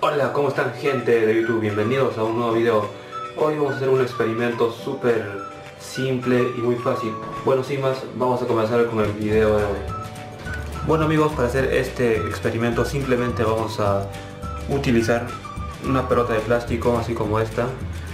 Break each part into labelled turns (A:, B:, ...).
A: Hola, ¿cómo están gente de YouTube? Bienvenidos a un nuevo video. Hoy vamos a hacer un experimento súper simple y muy fácil. Bueno, sin más, vamos a comenzar con el video de hoy. Bueno amigos, para hacer este experimento simplemente vamos a utilizar una pelota de plástico así como esta,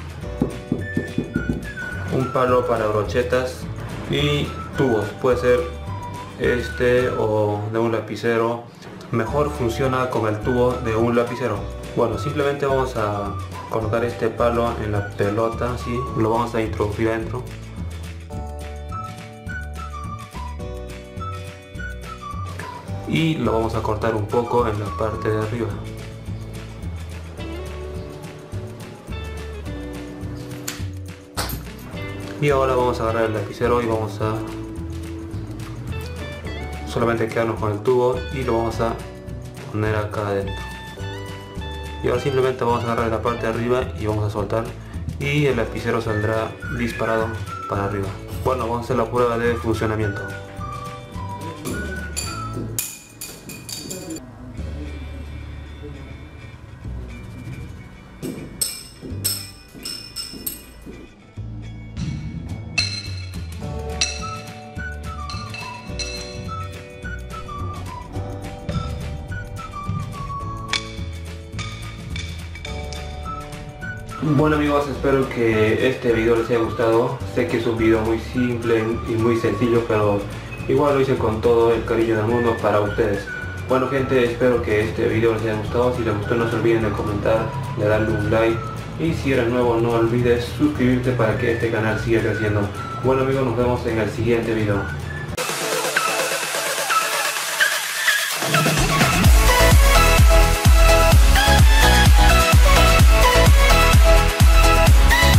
A: un palo para brochetas y tubos, puede ser este o de un lapicero. Mejor funciona con el tubo de un lapicero. Bueno, simplemente vamos a colocar este palo en la pelota, así lo vamos a introducir adentro. Y lo vamos a cortar un poco en la parte de arriba. Y ahora vamos a agarrar el lapicero y vamos a solamente quedarnos con el tubo y lo vamos a poner acá adentro. Y ahora simplemente vamos a agarrar la parte de arriba y vamos a soltar y el lapicero saldrá disparado para arriba. Bueno, vamos a hacer la prueba de funcionamiento. Bueno amigos, espero que este video les haya gustado. Sé que es un video muy simple y muy sencillo, pero igual lo hice con todo el cariño del mundo para ustedes. Bueno gente, espero que este video les haya gustado. Si les gustó no se olviden de comentar, de darle un like. Y si eres nuevo no olvides suscribirte para que este canal siga creciendo. Bueno amigos, nos vemos en el siguiente video.